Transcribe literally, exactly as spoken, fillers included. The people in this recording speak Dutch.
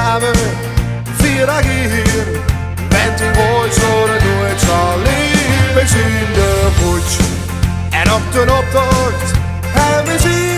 samen, vier dagen hier. Bent een gooi zo de nooit zal leven. We zien de poets en op de optocht en we zien